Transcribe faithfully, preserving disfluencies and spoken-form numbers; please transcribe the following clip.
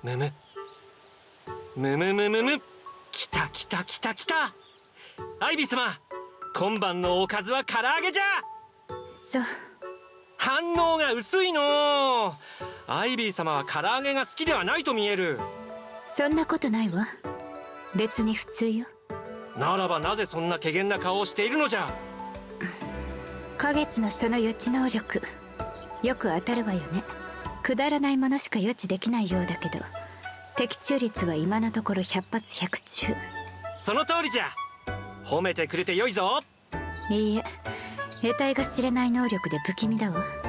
むむむむむむむ。きたきたきたきた。アイビー様、今晩のおかずは唐揚げじゃ。 そう。 反応が薄いの。アイビー様は唐揚げが好きではないと見える。 そんなことないわ。別に普通よ。 ならばなぜそんな怪訝な顔をしているのじゃ。 花月のその予知能力よく当たるわよね。くだらないものしか予知できないようだけど、的中率は今のところひゃく発ひゃく中。 その通りじゃ。褒めてくれてよいぞ。 いいえ、得体が知れない能力で不気味だわ。